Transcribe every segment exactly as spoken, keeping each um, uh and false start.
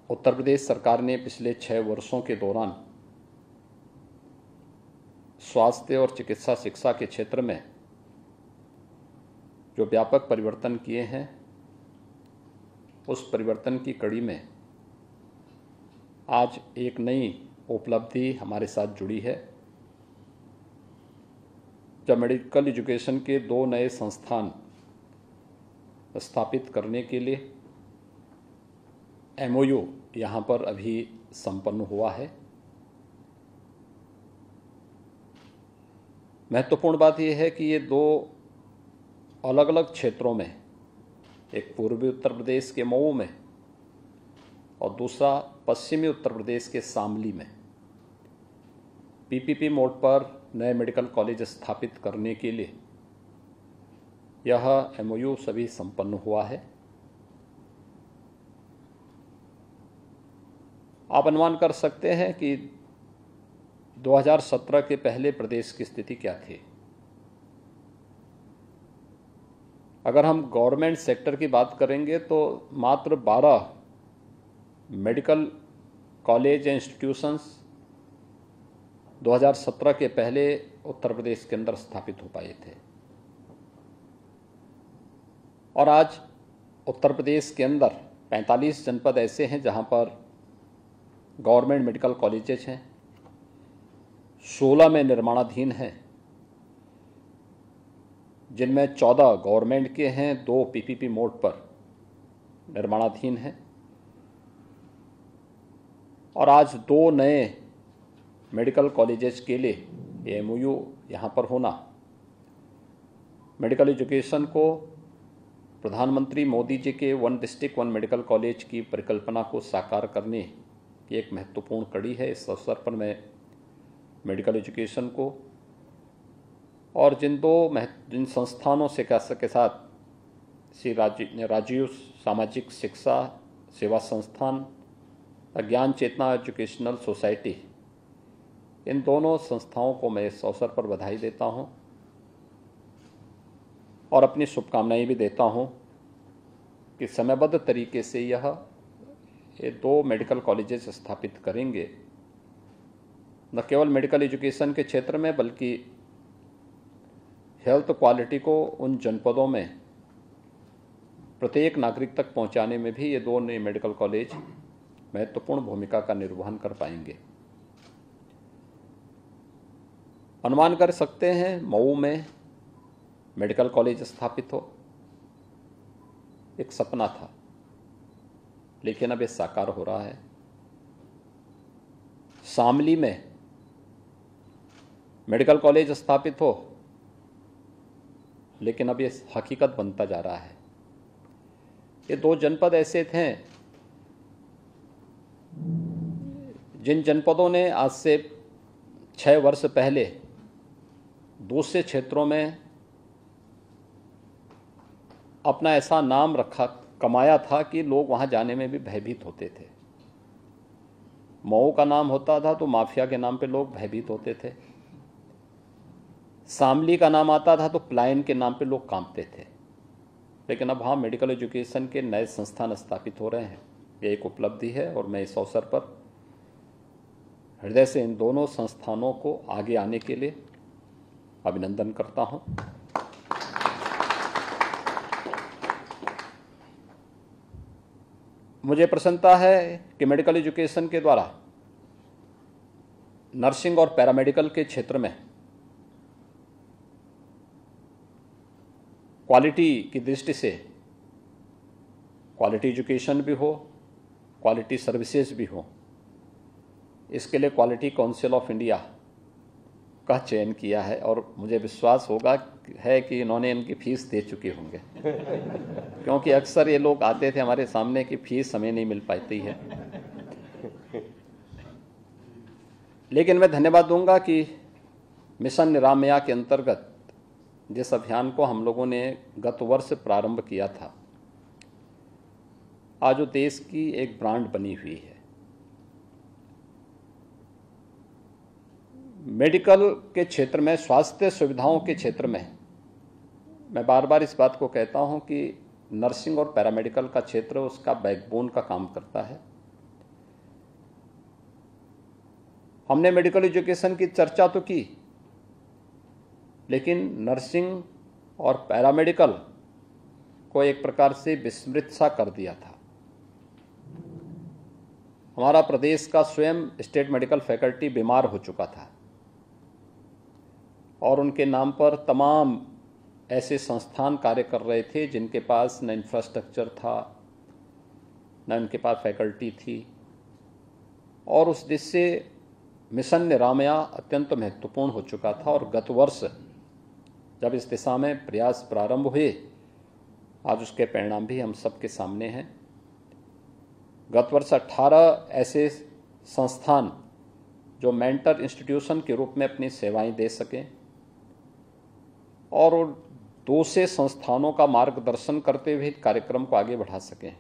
उत्तर प्रदेश सरकार ने पिछले छः वर्षों के दौरान स्वास्थ्य और चिकित्सा शिक्षा के क्षेत्र में जो व्यापक परिवर्तन किए हैं, उस परिवर्तन की कड़ी में आज एक नई उपलब्धि हमारे साथ जुड़ी है, जब मेडिकल एजुकेशन के दो नए संस्थान स्थापित करने के लिए एमओयू यहाँ पर अभी संपन्न हुआ है। महत्वपूर्ण बात यह है कि ये दो अलग अलग क्षेत्रों में, एक पूर्वी उत्तर प्रदेश के मऊ में और दूसरा पश्चिमी उत्तर प्रदेश के शामली में पीपीपी मोड पर नए मेडिकल कॉलेज स्थापित करने के लिए यह एमओयू सभी संपन्न हुआ है। आप अनुमान कर सकते हैं कि दो हज़ार सत्रह के पहले प्रदेश की स्थिति क्या थी। अगर हम गवर्नमेंट सेक्टर की बात करेंगे तो मात्र बारह मेडिकल कॉलेज या इंस्टीट्यूशंस दो हज़ार सत्रह के पहले उत्तर प्रदेश के अंदर स्थापित हो पाए थे, और आज उत्तर प्रदेश के अंदर पैंतालीस जनपद ऐसे हैं जहां पर गवर्नमेंट मेडिकल कॉलेजेस हैं, सोलह में निर्माणाधीन हैं, जिनमें चौदह गवर्नमेंट के हैं, दो पीपीपी मोड पर निर्माणाधीन हैं, और आज दो नए मेडिकल कॉलेजेस के लिए एमओयू यहाँ पर होना मेडिकल एजुकेशन को प्रधानमंत्री मोदी जी के one district one medical college की परिकल्पना को साकार करने की एक महत्वपूर्ण कड़ी है। इस अवसर पर मैं मेडिकल एजुकेशन को और जिन दो जिन संस्थानों से के साथ श्री राजीव राजीव सामाजिक शिक्षा सेवा संस्थान, ज्ञान चेतना एजुकेशनल सोसाइटी, इन दोनों संस्थाओं को मैं इस अवसर पर बधाई देता हूं और अपनी शुभकामनाएं भी देता हूं कि समयबद्ध तरीके से यह ये दो मेडिकल कॉलेजेस स्थापित करेंगे, न केवल मेडिकल एजुकेशन के क्षेत्र में बल्कि हेल्थ क्वालिटी को उन जनपदों में प्रत्येक नागरिक तक पहुंचाने में भी ये दो नए मेडिकल कॉलेज महत्वपूर्ण भूमिका का निर्वहन कर पाएंगे। अनुमान कर सकते हैं मऊ में मेडिकल कॉलेज स्थापित हो, एक सपना था, लेकिन अब ये साकार हो रहा है। शामली में मेडिकल कॉलेज स्थापित हो, लेकिन अब ये हकीकत बनता जा रहा है। ये दो जनपद ऐसे थे जिन जनपदों ने आज से छह वर्ष पहले दूसरे क्षेत्रों में अपना ऐसा नाम रखा कमाया था कि लोग वहां जाने में भी भयभीत होते थे। मऊ का नाम होता था तो माफिया के नाम पे लोग भयभीत होते थे, शामली का नाम आता था तो प्लायन के नाम पे लोग कांपते थे। लेकिन अब हाँ, मेडिकल एजुकेशन के नए संस्थान स्थापित हो रहे हैं, ये एक उपलब्धि है और मैं इस अवसर पर हृदय से इन दोनों संस्थानों को आगे आने के लिए अभिनंदन करता हूं। मुझे प्रसन्नता है कि मेडिकल एजुकेशन के द्वारा नर्सिंग और पैरामेडिकल के क्षेत्र में क्वालिटी की दृष्टि से क्वालिटी एजुकेशन भी हो, क्वालिटी सर्विसेज भी हो, इसके लिए क्वालिटी काउंसिल ऑफ इंडिया का चयन किया है और मुझे विश्वास होगा है कि इन्होंने इनकी फीस दे चुके होंगे क्योंकि अक्सर ये लोग आते थे हमारे सामने कि फीस हमें नहीं मिल पाती है। लेकिन मैं धन्यवाद दूंगा कि मिशन निरामया के अंतर्गत जिस अभियान को हम लोगों ने गत वर्ष प्रारंभ किया था, आज वो देश की एक ब्रांड बनी हुई है। मेडिकल के क्षेत्र में, स्वास्थ्य सुविधाओं के क्षेत्र में मैं बार बार इस बात को कहता हूं कि नर्सिंग और पैरामेडिकल का क्षेत्र उसका बैकबोन का काम करता है। हमने मेडिकल एजुकेशन की चर्चा तो की, लेकिन नर्सिंग और पैरामेडिकल को एक प्रकार से विस्मृत सा कर दिया था। हमारा प्रदेश का स्वयं स्टेट मेडिकल फैकल्टी बीमार हो चुका था और उनके नाम पर तमाम ऐसे संस्थान कार्य कर रहे थे जिनके पास न इंफ्रास्ट्रक्चर था, न उनके पास फैकल्टी थी, और उस दिश से मिशन निरामया अत्यंत महत्वपूर्ण हो चुका था। और गत वर्ष जब इस दिशा में प्रयास प्रारंभ हुए, आज उसके परिणाम भी हम सबके सामने हैं। गत वर्ष अठारह ऐसे संस्थान जो मेंटर इंस्टीट्यूशन के रूप में अपनी सेवाएं दे सकें और दो से संस्थानों का मार्गदर्शन करते हुए कार्यक्रम को आगे बढ़ा सकें।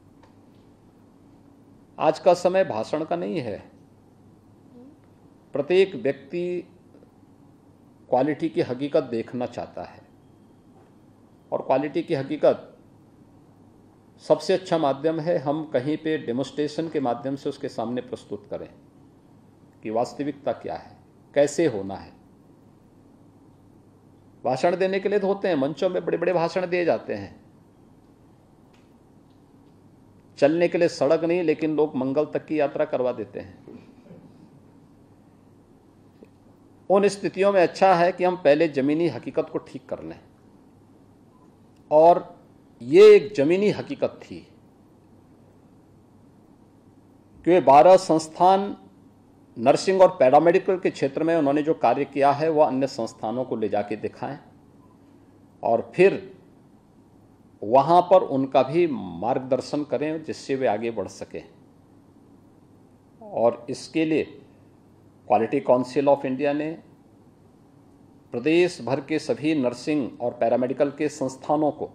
आज का समय भाषण का नहीं है। प्रत्येक व्यक्ति क्वालिटी की हकीकत देखना चाहता है और क्वालिटी की हकीकत सबसे अच्छा माध्यम है हम कहीं पे डेमोन्स्ट्रेशन के माध्यम से उसके सामने प्रस्तुत करें कि वास्तविकता क्या है, कैसे होना है। भाषण देने के लिए तो होते हैं, मंचों में बड़े बड़े भाषण दिए जाते हैं, चलने के लिए सड़क नहीं, लेकिन लोग मंगल तक की यात्रा करवा देते हैं। उन स्थितियों में अच्छा है कि हम पहले जमीनी हकीकत को ठीक कर लें, और ये एक जमीनी हकीकत थी कि वे बारह संस्थान नर्सिंग और पैरामेडिकल के क्षेत्र में उन्होंने जो कार्य किया है वह अन्य संस्थानों को ले जाके दिखाएं और फिर वहां पर उनका भी मार्गदर्शन करें जिससे वे आगे बढ़ सकें। और इसके लिए क्वालिटी काउंसिल ऑफ इंडिया ने प्रदेश भर के सभी नर्सिंग और पैरामेडिकल के संस्थानों को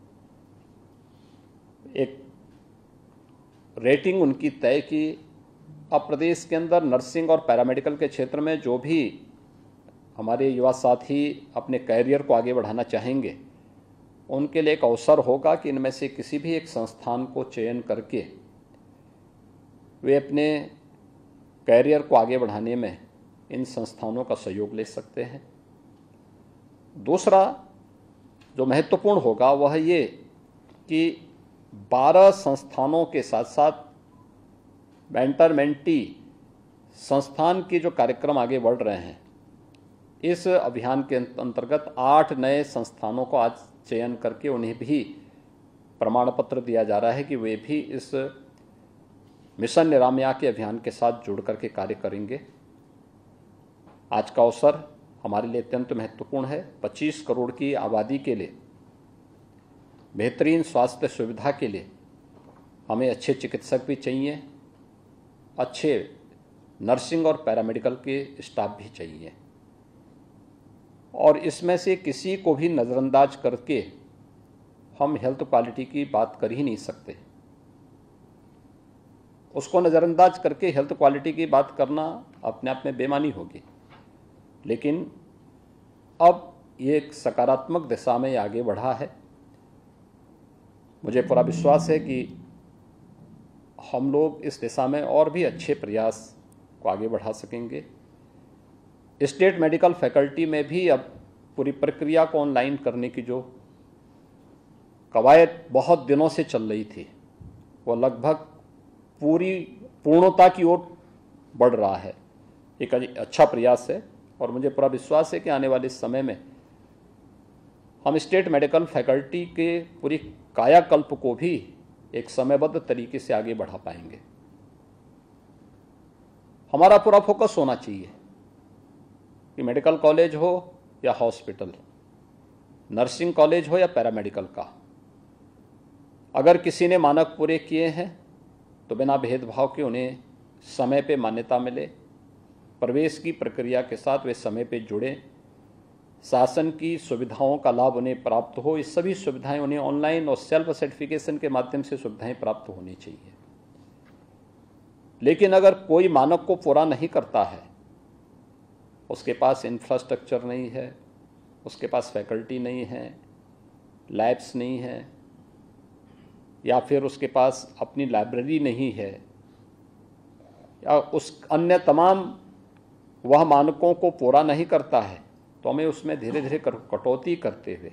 एक रेटिंग उनकी तय की। अब प्रदेश के अंदर नर्सिंग और पैरामेडिकल के क्षेत्र में जो भी हमारे युवा साथी अपने कैरियर को आगे बढ़ाना चाहेंगे, उनके लिए एक अवसर होगा कि इनमें से किसी भी एक संस्थान को चयन करके वे अपने कैरियर को आगे बढ़ाने में इन संस्थानों का सहयोग ले सकते हैं। दूसरा जो महत्वपूर्ण होगा वह ये कि बारह संस्थानों के साथ साथ मेंटर मेंटी संस्थान के जो कार्यक्रम आगे बढ़ रहे हैं, इस अभियान के अंतर्गत आठ नए संस्थानों को आज चयन करके उन्हें भी प्रमाण पत्र दिया जा रहा है कि वे भी इस मिशन निरामया के अभियान के साथ जुड़ करके कार्य करेंगे। आज का अवसर हमारे लिए अत्यंत महत्वपूर्ण है। पच्चीस करोड़ की आबादी के लिए बेहतरीन स्वास्थ्य सुविधा के लिए हमें अच्छे चिकित्सक भी चाहिए, अच्छे नर्सिंग और पैरामेडिकल के स्टाफ भी चाहिए, और इसमें से किसी को भी नज़रअंदाज करके हम हेल्थ क्वालिटी की बात कर ही नहीं सकते। उसको नज़रअंदाज करके हेल्थ क्वालिटी की बात करना अपने आप में बेमानी होगी। लेकिन अब ये एक सकारात्मक दिशा में आगे बढ़ा है। मुझे पूरा विश्वास है कि हम लोग इस दिशा में और भी अच्छे प्रयास को आगे बढ़ा सकेंगे। स्टेट मेडिकल फैकल्टी में भी अब पूरी प्रक्रिया को ऑनलाइन करने की जो कवायद बहुत दिनों से चल रही थी, वो लगभग पूरी पूर्णता की ओर बढ़ रहा है। एक अच्छा प्रयास है और मुझे पूरा विश्वास है कि आने वाले समय में हम स्टेट मेडिकल फैकल्टी के पूरी कायाकल्प को भी एक समयबद्ध तरीके से आगे बढ़ा पाएंगे। हमारा पूरा फोकस होना चाहिए कि मेडिकल कॉलेज हो या हॉस्पिटल, नर्सिंग कॉलेज हो या पैरामेडिकल का, अगर किसी ने मानक पूरे किए हैं तो बिना भेदभाव के उन्हें समय पे मान्यता मिले, प्रवेश की प्रक्रिया के साथ वे समय पे जुड़े, शासन की सुविधाओं का लाभ उन्हें प्राप्त हो। इस सभी सुविधाएं उन्हें ऑनलाइन और सेल्फ सर्टिफिकेशन के माध्यम से सुविधाएं प्राप्त होनी चाहिए। लेकिन अगर कोई मानक को पूरा नहीं करता है, उसके पास इंफ्रास्ट्रक्चर नहीं है, उसके पास फैकल्टी नहीं है, लैब्स नहीं है, या फिर उसके पास अपनी लाइब्रेरी नहीं है, या उस अन्य तमाम वह मानकों को पूरा नहीं करता है तो हमें उसमें धीरे धीरे कटौती करते हुए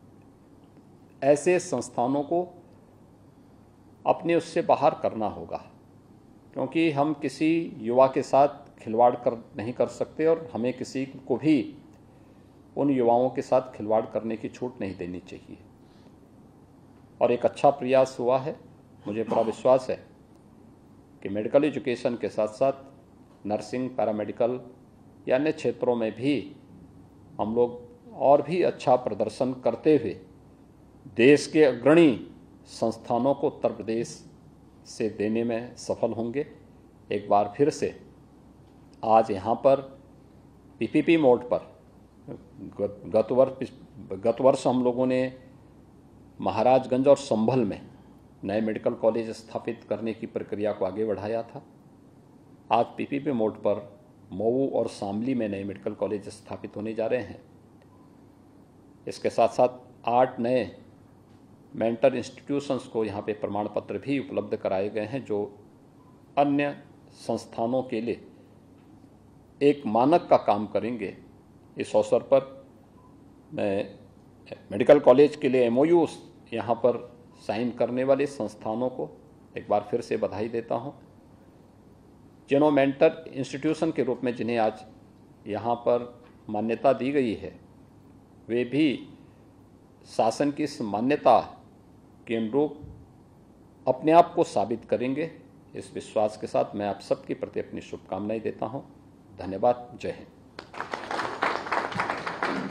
ऐसे संस्थानों को अपने उससे बाहर करना होगा, क्योंकि हम किसी युवा के साथ खिलवाड़ कर नहीं कर सकते और हमें किसी को भी उन युवाओं के साथ खिलवाड़ करने की छूट नहीं देनी चाहिए। और एक अच्छा प्रयास हुआ है, मुझे पूरा विश्वास है कि मेडिकल एजुकेशन के साथ साथ नर्सिंग, पैरामेडिकल या अन्य क्षेत्रों में भी हम लोग और भी अच्छा प्रदर्शन करते हुए देश के अग्रणी संस्थानों को उत्तर प्रदेश से देने में सफल होंगे। एक बार फिर से आज यहाँ पर पीपीपी मोड पर गत वर्ष गत वर्ष हम लोगों ने महाराजगंज और संभल में नए मेडिकल कॉलेज स्थापित करने की प्रक्रिया को आगे बढ़ाया था। आज पीपीपी मोड पर मऊ और शामली में नए मेडिकल कॉलेज स्थापित होने जा रहे हैं। इसके साथ साथ आठ नए मेंटर इंस्टीट्यूशंस को यहाँ पे प्रमाण पत्र भी उपलब्ध कराए गए हैं, जो अन्य संस्थानों के लिए एक मानक का काम करेंगे। इस अवसर पर मैं मेडिकल कॉलेज के लिए एमओयू यहाँ पर साइन करने वाले संस्थानों को एक बार फिर से बधाई देता हूँ, जिन्होंने मेंटर इंस्टीट्यूशन के रूप में जिन्हें आज यहाँ पर मान्यता दी गई है, वे भी शासन की इस मान्यता के अनुरूप अपने आप को साबित करेंगे। इस विश्वास के साथ मैं आप सबके प्रति अपनी शुभकामनाएं देता हूँ। धन्यवाद। जय हिंद।